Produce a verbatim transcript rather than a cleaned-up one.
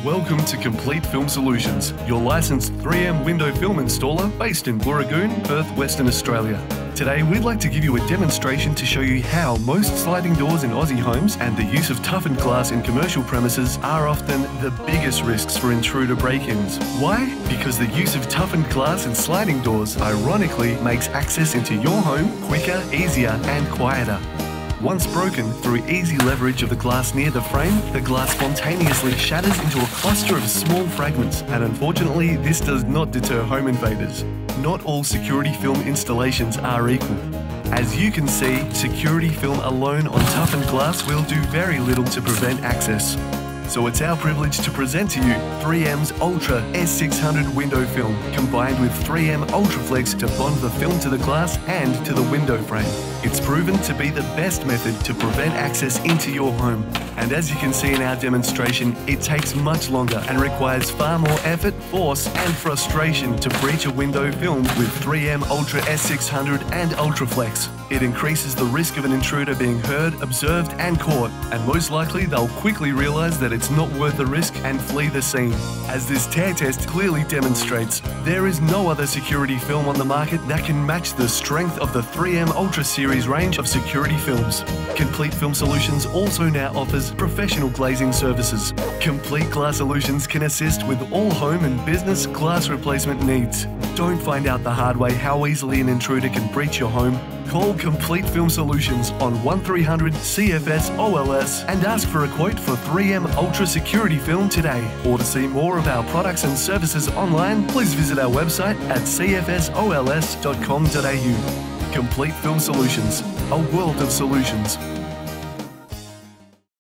Welcome to Complete Film Solutions, your licensed three M window film installer based in Booragoon, Perth, Western Australia. Today we'd like to give you a demonstration to show you how most sliding doors in Aussie homes and the use of toughened glass in commercial premises are often the biggest risks for intruder break-ins. Why? Because the use of toughened glass in sliding doors ironically makes access into your home quicker, easier and quieter. Once broken, through easy leverage of the glass near the frame, the glass spontaneously shatters into a cluster of small fragments, and unfortunately this does not deter home invaders. Not all security film installations are equal. As you can see, security film alone on toughened glass will do very little to prevent access. So it's our privilege to present to you three M's Ultra S six hundred window film, combined with three M Ultraflex to bond the film to the glass and to the window frame. It's proven to be the best method to prevent access into your home. And as you can see in our demonstration, it takes much longer and requires far more effort, force and frustration to breach a window filmed with three M Ultra S six hundred and Ultraflex. It increases the risk of an intruder being heard, observed and caught, and most likely they'll quickly realise that it's not worth the risk and flee the scene. As this tear test clearly demonstrates, there is no other security film on the market that can match the strength of the three M Ultra series range of security films. Complete Film Solutions also now offers professional glazing services. Complete Glass Solutions can assist with all home and business glass replacement needs. Don't find out the hard way how easily an intruder can breach your home. Call Complete Film Solutions on one three hundred C F S O L S and ask for a quote for three M Ultra Security Film today. Or to see more of our products and services online, please visit our website at c f s o l s dot com dot a u. Complete Film Solutions, a world of solutions.